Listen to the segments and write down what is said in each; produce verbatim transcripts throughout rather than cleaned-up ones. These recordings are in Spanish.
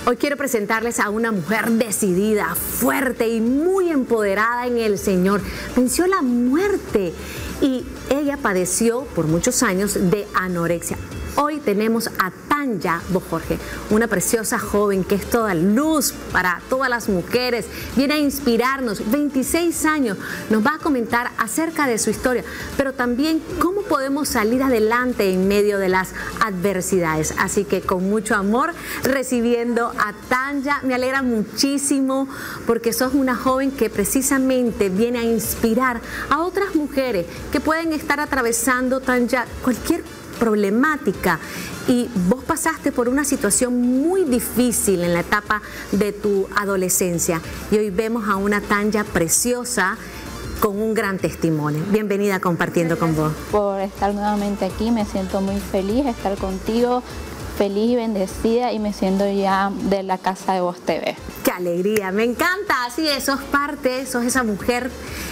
Hoy quiero presentarles a una mujer decidida, fuerte y muy empoderada en el Señor. Venció la muerte y ella padeció por muchos años de anorexia. Hoy tenemos a Tanya Bojorge, una preciosa joven que es toda luz para todas las mujeres. Viene a inspirarnos, veintiséis años, nos va a comentar acerca de su historia, pero también cómo podemos salir adelante en medio de las adversidades. Así que con mucho amor, recibiendo a Tanya. Me alegra muchísimo porque sos una joven que precisamente viene a inspirar a otras mujeres que pueden estar atravesando, Tanya, cualquier problemática, y vos pasaste por una situación muy difícil en la etapa de tu adolescencia y hoy vemos a una Tanya preciosa con un gran testimonio. Bienvenida a Compartiendo con Vos. Por estar nuevamente aquí, me siento muy feliz de estar contigo, feliz y bendecida, y me siento ya de la casa de Voz T V. ¡Qué alegría! Me encanta, así es, sos parte, sos esa mujer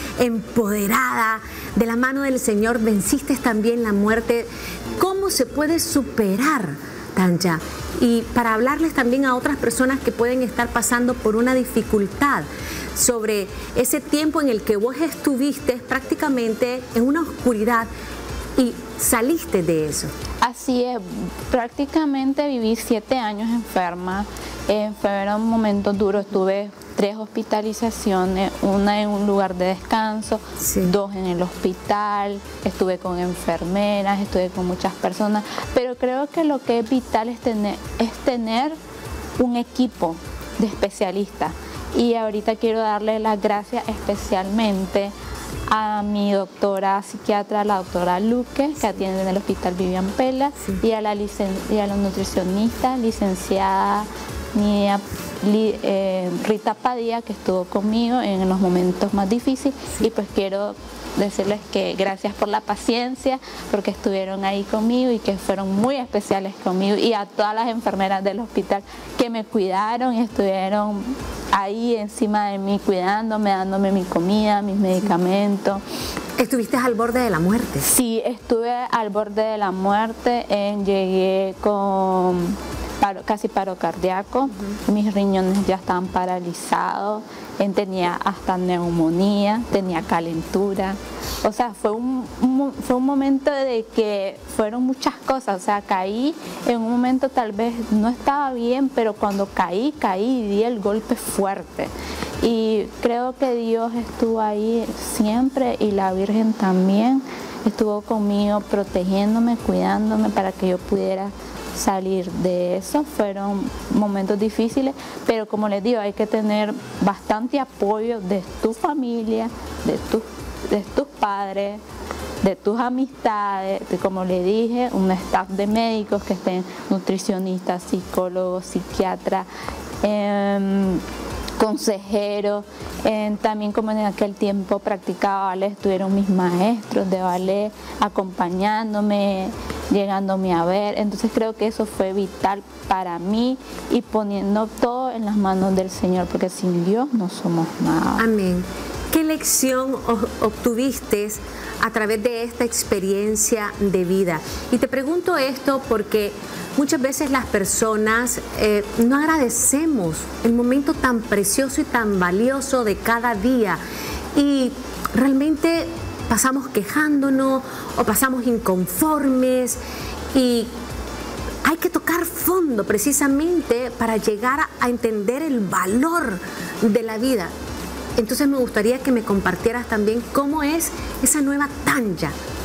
empoderada, de la mano del Señor, venciste también la muerte. ¿Cómo se puede superar, Tanya? Y para hablarles también a otras personas que pueden estar pasando por una dificultad, sobre ese tiempo en el que vos estuviste prácticamente en una oscuridad y saliste de eso. Así es, prácticamente viví siete años enferma. Eh, fueron momentos duros, tuve tres hospitalizaciones, una en un lugar de descanso, sí. dos en el hospital, estuve con enfermeras, estuve con muchas personas, pero creo que lo que es vital es tener, es tener un equipo de especialistas, y ahorita quiero darle las gracias especialmente a mi doctora psiquiatra, la doctora Luque, que atiende en el Hospital Vivian Pela, sí. y, a la licen y a la nutricionista licenciada Nidia, li, eh, Rita Padilla, que estuvo conmigo en los momentos más difíciles, sí. y pues quiero decirles que gracias por la paciencia, porque estuvieron ahí conmigo y que fueron muy especiales conmigo, y a todas las enfermeras del hospital que me cuidaron y estuvieron ahí encima de mí, cuidándome, dándome mi comida, mis medicamentos. ¿Estuviste al borde de la muerte? Sí, estuve al borde de la muerte, en, llegué con paro, casi paro cardíaco, uh-huh. mis riñones ya estaban paralizados, tenía hasta neumonía, tenía calentura, o sea, fue un, un, fue un momento de que fueron muchas cosas, o sea, caí en un momento, tal vez no estaba bien, pero cuando caí, caí y di el golpe fuerte. Y creo que Dios estuvo ahí siempre, y la Virgen también estuvo conmigo, protegiéndome, cuidándome para que yo pudiera salir de eso. Fueron momentos difíciles, pero como les digo, hay que tener bastante apoyo de tu familia, de, tu, de tus padres, de tus amistades, de, como le dije, un staff de médicos que estén, nutricionistas, psicólogos, psiquiatras, eh, consejeros, eh, también como en aquel tiempo practicaba ballet, estuvieron mis maestros de ballet acompañándome, llegándome a ver. Entonces creo que eso fue vital para mí, y poniendo todo en las manos del Señor, porque sin Dios no somos nada. Amén. ¿Qué lección obtuviste a través de esta experiencia de vida? Y te pregunto esto porque muchas veces las personas eh, no agradecemos el momento tan precioso y tan valioso de cada día, y realmente pasamos quejándonos o pasamos inconformes, y hay que tocar fondo precisamente para llegar a, a entender el valor de la vida. Entonces me gustaría que me compartieras también cómo es esa nueva Tanya.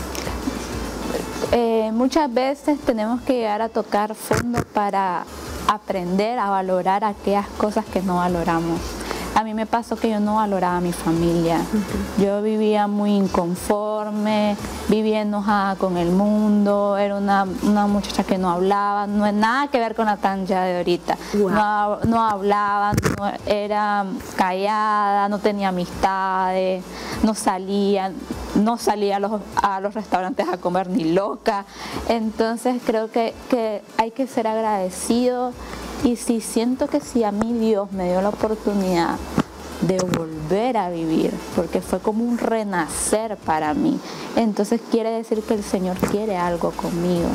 Eh, muchas veces tenemos que llegar a tocar fondo para aprender a valorar aquellas cosas que no valoramos. A mí me pasó que yo no valoraba a mi familia. Uh-huh. Yo vivía muy inconforme, vivía enojada con el mundo, era una, una muchacha que no hablaba, no es nada que ver con la Tanya de ahorita. Wow. No, no hablaba, no, era callada, no tenía amistades, no salía, no salía a los, a los restaurantes a comer ni loca. Entonces creo que, que hay que ser agradecido. Y si siento que si a mí Dios me dio la oportunidad de volver a vivir, porque fue como un renacer para mí, entonces quiere decir que el Señor quiere algo conmigo.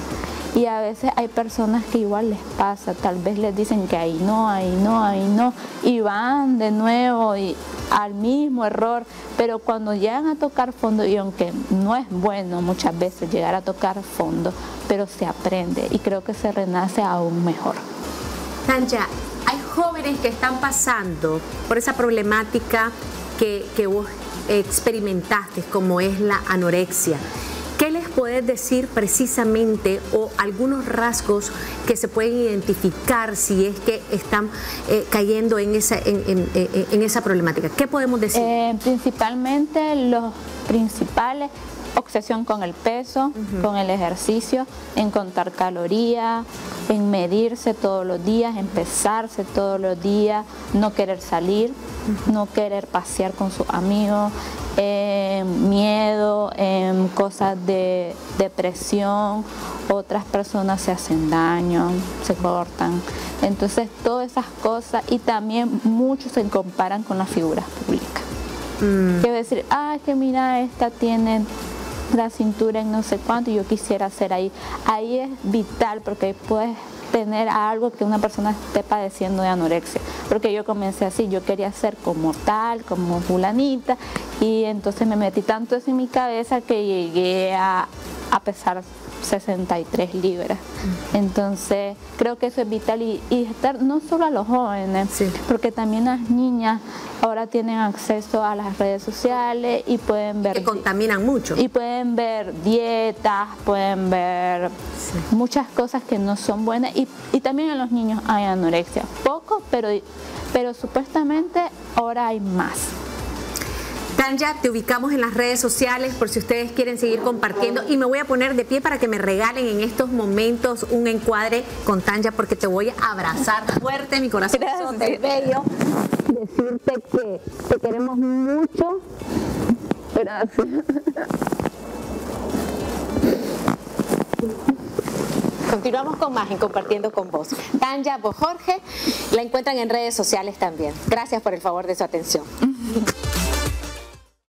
Y a veces hay personas que igual les pasa, tal vez les dicen que ahí no, ahí no, ahí no, y van de nuevo y al mismo error, pero cuando llegan a tocar fondo, y aunque no es bueno muchas veces llegar a tocar fondo, pero se aprende y creo que se renace aún mejor. Tanya, hay jóvenes que están pasando por esa problemática que, que vos experimentaste, como es la anorexia. ¿Qué les podés decir precisamente o algunos rasgos que se pueden identificar si es que están eh, cayendo en esa, en, en, en, en esa problemática? ¿Qué podemos decir? Eh, principalmente los principales, obsesión con el peso, uh-huh. con el ejercicio, en contar calorías, en medirse todos los días, en pesarse todos los días, no querer salir, uh-huh. no querer pasear con sus amigos, eh, miedo, eh, cosas de depresión, otras personas se hacen daño, se cortan. Entonces todas esas cosas, y también muchos se comparan con las figuras públicas. Mm. Quiero decir, ah, que mira, esta tiene la cintura en no sé cuánto y yo quisiera hacer ahí. Ahí es vital porque ahí puedes tener algo que una persona esté padeciendo de anorexia, porque yo comencé así, yo quería ser como tal, como fulanita, y entonces me metí tanto eso en mi cabeza que llegué a, a pesar sesenta y tres libras. Entonces creo que eso es vital, y, y estar no solo a los jóvenes, sí. porque también las niñas ahora tienen acceso a las redes sociales y pueden ver, que contaminan mucho, y pueden ver dietas, pueden ver sí. muchas cosas que no son buenas, y, y también en los niños hay anorexia, poco, pero, pero supuestamente ahora hay más. Tanya, te ubicamos en las redes sociales por si ustedes quieren seguir compartiendo, y me voy a poner de pie para que me regalen en estos momentos un encuadre con Tanya, porque te voy a abrazar fuerte, mi corazón es bello. Decirte que te queremos mucho. Gracias. Continuamos con más en Compartiendo con Vos. Tanya Bojorge la encuentran en redes sociales también. Gracias por el favor de su atención.